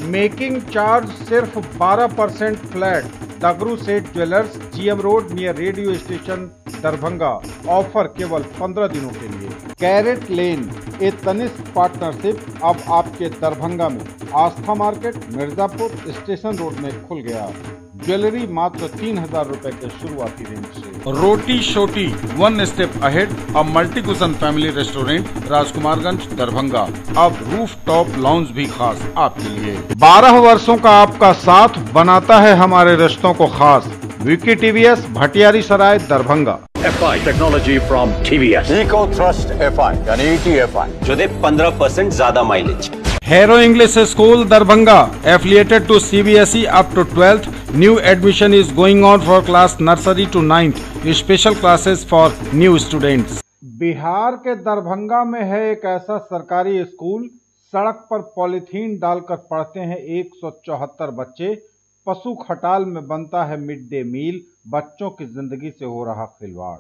Making charge सिर्फ 12% flat. Dagru Seth jewellers, GM road near radio station, Darbhanga. Offer केवल 15 दिनों के लिए। CaratLane a Tanishq partnership अब आपके दरभंगा में Aastha market Mirzapur station road में खुल गया। ज्वेलरी मात्र 3000 रुपए के शुरुआती रेंज से। Roti Shoti one step ahead, अब multi cuisine family restaurant, Rajkumarganj, Darbhanga. अब रूफ टॉप लाउंज भी खास आपके लिए। 12 वर्षों का आपका साथ बनाता है हमारे रिश्तों को खास। Vicky TVS, Bhatiyari Sarai, Darbhanga. FI technology from TVS। Eco thrust FI यानी ETFI जो दे 15% ज्यादा mileage. Hero English School, Darbhanga, affiliated to CBSE up to 12th. New admission is going on for class nursery to 9th. Special classes for new students. Bihar के दरभंगा में है एक ऐसा सरकारी स्कूल, सड़क पर पॉलीथीन डालकर पढ़ते हैं 174 बच्चे। पशु खटाल में बनता है मिड डे मील। बच्चों की जिंदगी से हो रहा खिलवाड़।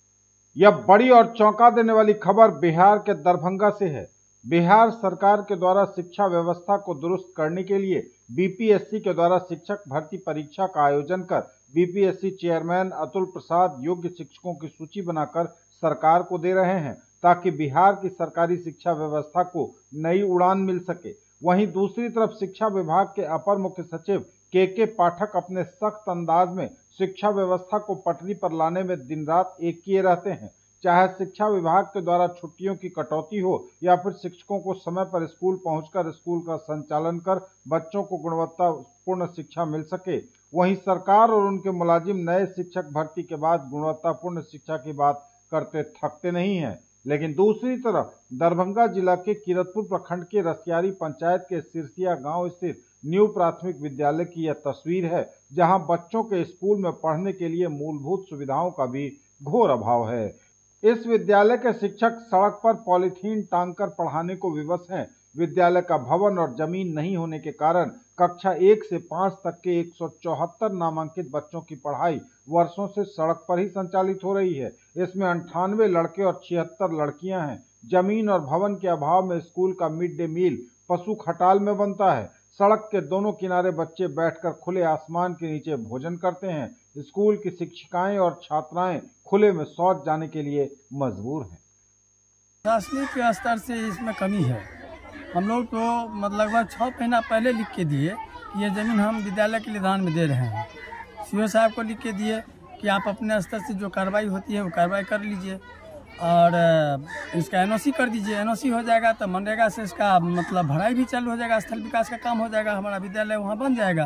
यह बड़ी और चौंका देने वाली खबर बिहार के दरभंगा से है। बिहार सरकार के द्वारा शिक्षा व्यवस्था को दुरुस्त करने के लिए बीपीएससी के द्वारा शिक्षक भर्ती परीक्षा का आयोजन कर बीपीएससी चेयरमैन अतुल प्रसाद योग्य शिक्षकों की सूची बनाकर सरकार को दे रहे हैं, ताकि बिहार की सरकारी शिक्षा व्यवस्था को नई उड़ान मिल सके। वहीं दूसरी तरफ शिक्षा विभाग के अपर मुख्य सचिव के पाठक अपने सख्त अंदाज में शिक्षा व्यवस्था को पटरी पर लाने में दिन रात एक किए रहते हैं। चाहे शिक्षा विभाग के द्वारा छुट्टियों की कटौती हो या फिर शिक्षकों को समय पर स्कूल पहुंचकर स्कूल का संचालन कर बच्चों को गुणवत्तापूर्ण शिक्षा मिल सके। वहीं सरकार और उनके मुलाजिम नए शिक्षक भर्ती के बाद गुणवत्तापूर्ण शिक्षा की बात करते थकते नहीं हैं। लेकिन दूसरी तरफ दरभंगा जिला के किरतपुर प्रखंड के रसियारी पंचायत के सिरसिया गांव स्थित न्यू प्राथमिक विद्यालय की यह तस्वीर है, जहां बच्चों के स्कूल में पढ़ने के लिए मूलभूत सुविधाओं का भी घोर अभाव है। इस विद्यालय के शिक्षक सड़क पर पॉलीथीन टांगकर पढ़ाने को विवश हैं। विद्यालय का भवन और जमीन नहीं होने के कारण कक्षा 1 से 5 तक के 174 नामांकित बच्चों की पढ़ाई वर्षों से सड़क पर ही संचालित हो रही है। इसमें 98 लड़के और 76 लड़कियां हैं। जमीन और भवन के अभाव में स्कूल का मिड डे मील पशु खटाल में बनता है। सड़क के दोनों किनारे बच्चे बैठकर खुले आसमान के नीचे भोजन करते हैं। स्कूल की शिक्षिकाएं और छात्राएं खुले में शौच जाने के लिए मजबूर हैं। प्रशासनिक के स्तर से इसमें कमी है। हम लोग तो लगभग 6 महीना पहले लिख के दिए कि ये ज़मीन हम विद्यालय के लिए दान में दे रहे हैं। सीओ साहब को लिख के दिए कि आप अपने स्तर से जो कार्रवाई होती है वो कार्रवाई कर लीजिए और इसका एनओसी कर दीजिए। एनओसी हो जाएगा तो मनरेगा से इसका भराई भी चालू हो जाएगा, स्थल विकास का काम हो जाएगा, हमारा विद्यालय वहाँ बन जाएगा।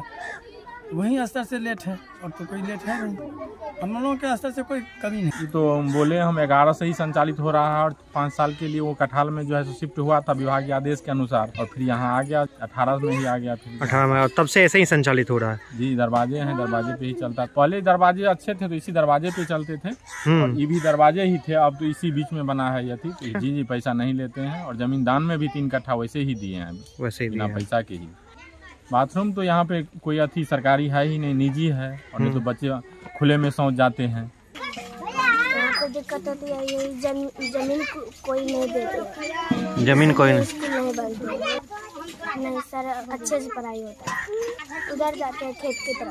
वहीं स्तर से लेट है और तो कोई लेट है नहीं। हम लोगों के स्तर से कोई कमी नहीं। तो बोले हम 11 से ही संचालित हो रहा है और 5 साल के लिए वो कठाल में जो है सो शिफ्ट हुआ था विभाग के आदेश के अनुसार, और फिर यहाँ आ गया 18 में ही आ गया। फिर 18 में, और तब से ऐसे ही संचालित हो रहा है। जी, दरवाजे हैं, दरवाजे पे ही चलता। पहले दरवाजे अच्छे थे तो इसी दरवाजे पे चलते थे और ये भी दरवाजे ही थे। अब तो इसी बीच में बना है यह थी। जी पैसा नहीं लेते हैं और जमीन दान में भी 3 कट्ठा वैसे ही दिए हैं, वैसे ही बिना पैसा के ही। बाथरूम तो यहाँ पे कोई अथी सरकारी है ही नहीं, निजी है, और नहीं तो बच्चे खुले में शौच जाते हैं। यहाँ को दिक्कत होती है, ये जमीन कोई नहीं देते। जमीन कोई नहीं, स्कूल नहीं बनते। नहीं सर, अच्छे से पढ़ाई होता है। उधर जाते हैं खेत की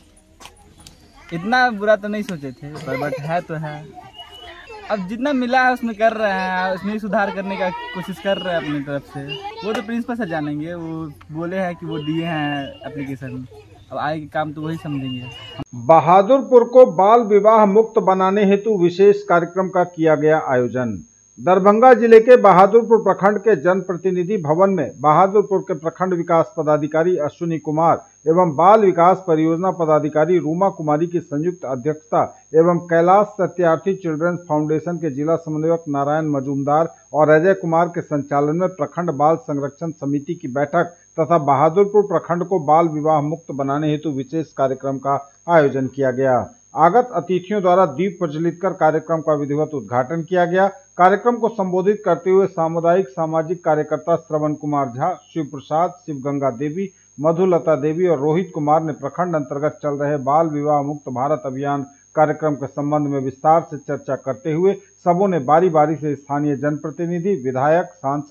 तरफ। इतना बुरा तो नहीं सोचे थे, पर बट है तो है। अब जितना मिला है उसमें कर रहे हैं, उसमें सुधार करने का कोशिश कर रहे हैं अपनी तरफ से। वो तो प्रिंसिपल से जानेंगे, वो बोले हैं कि वो दिए हैं एप्लीकेशन। अब आगे काम तो वही समझेंगे। बहादुरपुर को बाल विवाह मुक्त बनाने हेतु विशेष कार्यक्रम का किया गया आयोजन। दरभंगा जिले के बहादुरपुर प्रखंड के जनप्रतिनिधि भवन में बहादुरपुर के प्रखंड विकास पदाधिकारी अश्विनी कुमार एवं बाल विकास परियोजना पदाधिकारी रूमा कुमारी की संयुक्त अध्यक्षता एवं कैलाश सत्यार्थी चिल्ड्रंस फाउंडेशन के जिला समन्वयक नारायण मजूमदार और अजय कुमार के संचालन में प्रखंड बाल संरक्षण समिति की बैठक तथा बहादुरपुर प्रखंड को बाल विवाह मुक्त बनाने हेतु विशेष कार्यक्रम का आयोजन किया गया। आगत अतिथियों द्वारा दीप प्रज्वलित कर कार्यक्रम का विधिवत उद्घाटन किया गया। कार्यक्रम को संबोधित करते हुए सामुदायिक सामाजिक कार्यकर्ता श्रवण कुमार झा, शिव प्रसाद, शिव गंगा देवी, मधुलता देवी और रोहित कुमार ने प्रखंड अंतर्गत चल रहे बाल विवाह मुक्त भारत अभियान कार्यक्रम के संबंध में विस्तार से चर्चा करते हुए सबों ने बारी बारी से स्थानीय जनप्रतिनिधि, विधायक, सांसद,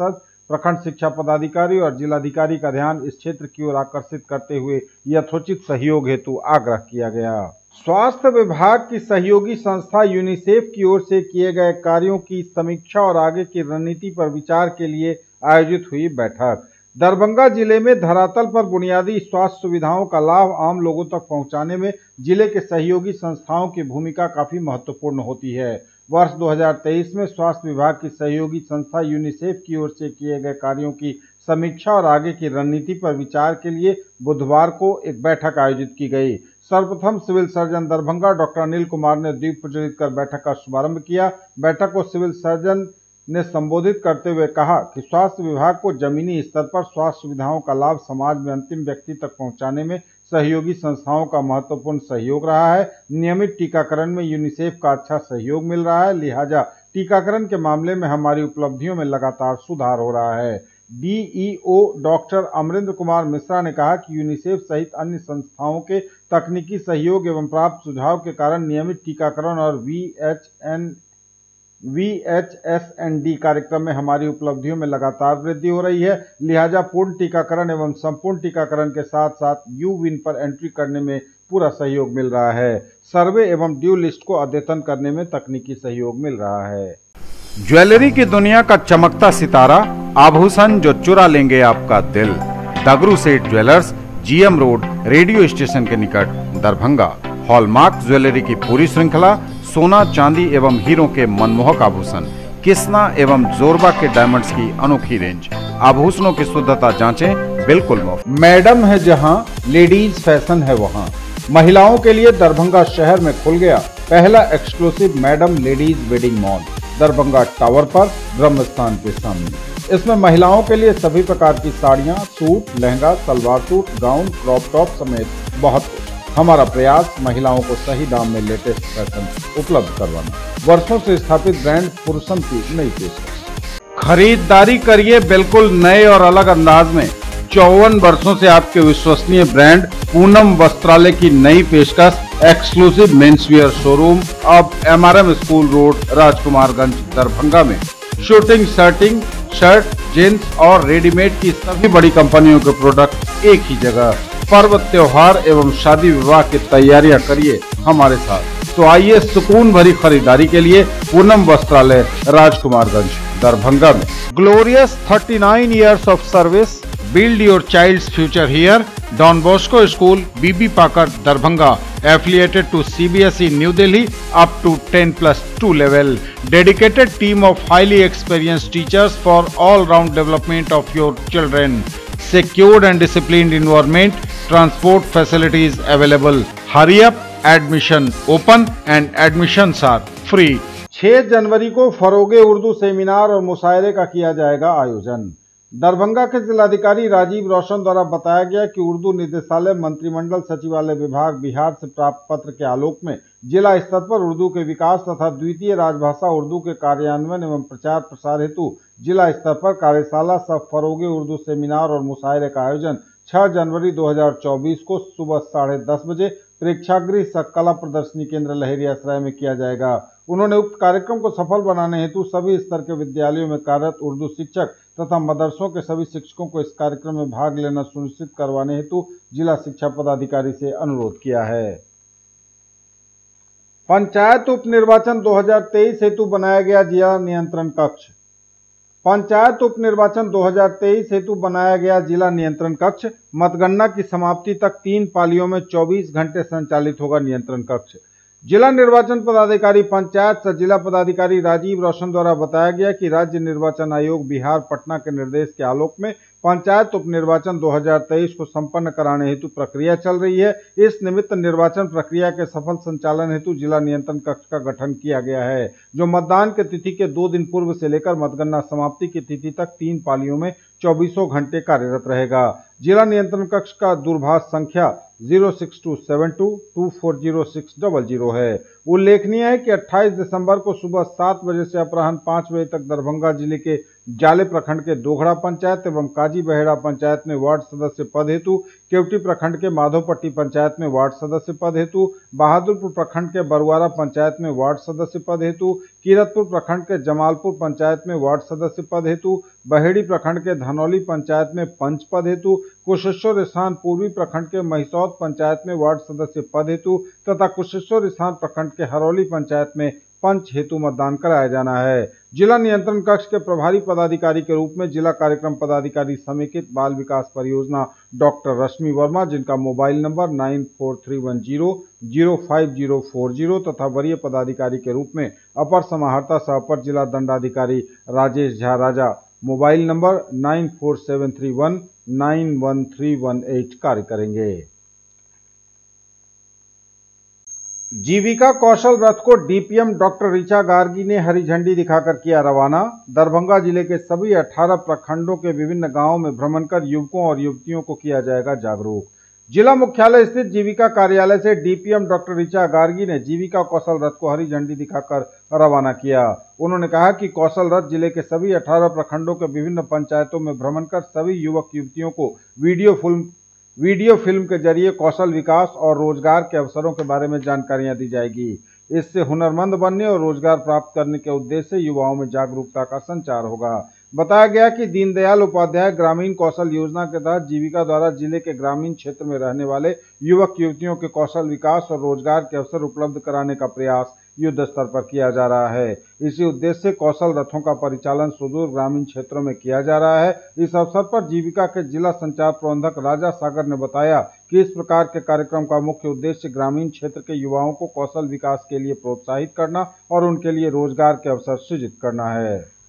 प्रखंड शिक्षा पदाधिकारी और जिलाधिकारी का ध्यान इस क्षेत्र की ओर आकर्षित करते हुए यथोचित सहयोग हेतु आग्रह किया गया। स्वास्थ्य विभाग की सहयोगी संस्था यूनिसेफ की ओर से किए गए कार्यों की समीक्षा और आगे की रणनीति पर विचार के लिए आयोजित हुई बैठक। दरभंगा जिले में धरातल पर बुनियादी स्वास्थ्य सुविधाओं का लाभ आम लोगों तक पहुंचाने में जिले के सहयोगी संस्थाओं की भूमिका काफी महत्वपूर्ण होती है। वर्ष 2023 में स्वास्थ्य विभाग की सहयोगी संस्था यूनिसेफ की ओर से किए गए कार्यों की समीक्षा और आगे की रणनीति पर विचार के लिए बुधवार को एक बैठक आयोजित की गई। सर्वप्रथम civil surgeon Darbhanga doctor Anil Kumar ने दीप प्रज्वलित कर बैठक का शुभारंभ किया। बैठक को सिविल सर्जन ने संबोधित करते हुए कहा कि स्वास्थ्य विभाग को जमीनी स्तर पर स्वास्थ्य सुविधाओं का लाभ समाज में अंतिम व्यक्ति तक पहुंचाने में सहयोगी संस्थाओं का महत्वपूर्ण सहयोग रहा है। नियमित टीकाकरण में यूनिसेफ का अच्छा सहयोग मिल रहा है, लिहाजा टीकाकरण के मामले में हमारी उपलब्धियों में लगातार सुधार हो रहा है। डीईओ डॉक्टर अमरेंद्र कुमार मिश्रा ने कहा कि यूनिसेफ सहित अन्य संस्थाओं के तकनीकी सहयोग एवं प्राप्त सुझाव के कारण नियमित टीकाकरण और VHSND कार्यक्रम में हमारी उपलब्धियों में लगातार वृद्धि हो रही है, लिहाजा पूर्ण टीकाकरण एवं संपूर्ण टीकाकरण के साथ साथ यूविन पर एंट्री करने में पूरा सहयोग मिल रहा है। सर्वे एवं ड्यू लिस्ट को अद्यतन करने में तकनीकी सहयोग मिल रहा है। ज्वेलरी की दुनिया का चमकता सितारा, आभूषण जो चुरा लेंगे आपका दिल। Dagru Seth jewellers, GM road, radio station के निकट, दरभंगा। हॉलमार्क ज्वेलरी की पूरी श्रृंखला, सोना चांदी एवं हीरों के मनमोहक आभूषण, किस्ना एवं जोरबा के डायमंड्स की अनोखी रेंज। आभूषणों की शुद्धता जांचें बिल्कुल मुफ्त। मैडम है जहां, लेडीज फैशन है वहां। महिलाओं के लिए दरभंगा शहर में खुल गया पहला exclusive madam ladies wedding mall, Darbhanga tower पर ब्रह्मस्थान के सामने। इसमें महिलाओं के लिए सभी प्रकार की साड़ियां, suit, lehenga, salwar suit, gown, crop top समेत बहुत कुछ। हमारा प्रयास महिलाओं को सही दाम में लेटेस्ट फैशन उपलब्ध करवाना। वर्षों से स्थापित ब्रांड पुरुषम की नई पेशकश। खरीदारी करिए बिल्कुल नए और अलग अंदाज में। 54 वर्षों से आपके विश्वसनीय ब्रांड पूनम वस्त्रालय की नई पेशकश, एक्सक्लूसिव मेंसवियर शोरूम अब MRM school road, Rajkumarganj, Darbhanga में। शूटिंग, शर्ट, जींस और रेडीमेड की सभी बड़ी कंपनियों के प्रोडक्ट एक ही जगह। पर्व, त्योहार एवं शादी विवाह की तैयारियां करिए हमारे साथ। तो आइए सुकून भरी खरीदारी के लिए पूनम वस्त्रालय, राजकुमारगंज, दरभंगा में। Glorious 39 years of service. Build your child's future here. Don Bosco School, BB Pakar, Darbhanga, affiliated to CBSE New Delhi up to 10+2 level. Dedicated team of highly experienced teachers for all-round development of your children. Secured and disciplined environment. Transport facilities available. Hurry up, admission open and admissions are free. 6 जनवरी को Faroghe Urdu seminar और मुशायरे का किया जाएगा आयोजन। दरभंगा के जिलाधिकारी राजीव रोशन द्वारा बताया गया कि उर्दू निदेशालय, मंत्रिमंडल सचिवालय विभाग, बिहार से प्राप्त पत्र के आलोक में जिला स्तर पर उर्दू के विकास तथा द्वितीय राजभाषा उर्दू के कार्यान्वयन एवं प्रचार प्रसार हेतु जिला स्तर पर कार्यशाला सह फरोगे उर्दू सेमिनार और मुशायरे का आयोजन 6 जनवरी 2024 को सुबह 10:30 बजे प्रेक्षागृह सह कला प्रदर्शनी केंद्र लहेरियासराय में किया जाएगा। उन्होंने उक्त कार्यक्रम को सफल बनाने हेतु सभी स्तर के विद्यालयों में कार्यरत उर्दू शिक्षक तथा मदरसों के सभी शिक्षकों को इस कार्यक्रम में भाग लेना सुनिश्चित करवाने हेतु जिला शिक्षा पदाधिकारी से अनुरोध किया है। पंचायत उप निर्वाचन 2023 हेतु बनाया गया जिला नियंत्रण कक्ष। पंचायत उप निर्वाचन 2023 हेतु बनाया गया जिला नियंत्रण कक्ष। मतगणना की समाप्ति तक 3 पालियों में 24 घंटे संचालित होगा नियंत्रण कक्ष। जिला निर्वाचन पदाधिकारी पंचायत सह जिला पदाधिकारी राजीव रोशन द्वारा बताया गया कि राज्य निर्वाचन आयोग बिहार पटना के निर्देश के आलोक में पंचायत उप निर्वाचन 2023 को संपन्न कराने हेतु प्रक्रिया चल रही है। इस निमित्त निर्वाचन प्रक्रिया के सफल संचालन हेतु जिला नियंत्रण कक्ष का गठन किया गया है, जो मतदान की तिथि के 2 दिन पूर्व से लेकर मतगणना समाप्ति की तिथि तक 3 पालियों में 24 घंटे कार्यरत रहेगा। जिला नियंत्रण कक्ष का दूरभाष संख्या 06272240600 है। उल्लेखनीय है कि 28 दिसंबर को सुबह 7 बजे से अपराह्न 5 बजे तक दरभंगा जिले के जाले प्रखंड के दोघड़ा पंचायत एवं काजी बहेड़ा पंचायत में वार्ड सदस्य पद हेतु, केवटी प्रखंड के माधोपट्टी पंचायत में वार्ड सदस्य पद हेतु, बहादुरपुर प्रखंड के बरुआरा पंचायत में वार्ड सदस्य पद हेतु, कीरतपुर प्रखंड के जमालपुर पंचायत में वार्ड सदस्य पद हेतु, बहेड़ी प्रखंड के धनौली पंचायत में पंच पद हेतु, कुशेश्वर स्थान पूर्वी प्रखंड के महिसौद पंचायत में वार्ड सदस्य पद हेतु तथा कुशेश्वर स्थान प्रखंड के हरौली पंचायत में पंच हेतु मतदान कराया जाना है। जिला नियंत्रण कक्ष के प्रभारी पदाधिकारी के रूप में जिला कार्यक्रम पदाधिकारी समेकित बाल विकास परियोजना डॉक्टर रश्मि वर्मा, जिनका मोबाइल नंबर 9431005040 तथा वरीय पदाधिकारी के रूप में अपर समाहर्ता सह अपर जिला दंडाधिकारी राजेश झा राजा, मोबाइल नंबर 9473191318 कार्य करेंगे। जीविका कौशल रथ को डीपीएम डॉक्टर ऋचा गार्गी ने हरी झंडी दिखाकर किया रवाना। दरभंगा जिले के सभी 18 प्रखंडों के विभिन्न गांवों में भ्रमण कर युवकों और युवतियों को किया जाएगा जागरूक। जिला मुख्यालय स्थित जीविका कार्यालय से डीपीएम डॉक्टर ऋचा गार्गी ने जीविका कौशल रथ को हरी झंडी दिखाकर रवाना किया। उन्होंने कहा कि कौशल रथ जिले के सभी 18 प्रखंडों के विभिन्न पंचायतों में भ्रमण कर सभी युवक युवतियों को वीडियो फिल्म के जरिए कौशल विकास और रोजगार के अवसरों के बारे में जानकारियां दी जाएगी। इससे हुनरमंद बनने और रोजगार प्राप्त करने के उद्देश्य से युवाओं में जागरूकता का संचार होगा। बताया गया कि दीनदयाल उपाध्याय ग्रामीण कौशल योजना के तहत जीविका द्वारा जिले के ग्रामीण क्षेत्र में रहने वाले युवक युवतियों के कौशल विकास और रोजगार के अवसर उपलब्ध कराने का प्रयास युद्ध स्तर पर किया जा रहा है। इसी उद्देश्य से कौशल रथों का परिचालन सुदूर ग्रामीण क्षेत्रों में किया जा रहा है। इस अवसर पर जीविका के जिला संचार प्रबंधक राजा सागर ने बताया कि इस प्रकार के कार्यक्रम का मुख्य उद्देश्य ग्रामीण क्षेत्र के युवाओं को कौशल विकास के लिए प्रोत्साहित करना और उनके लिए रोजगार के अवसर सृजित करना है।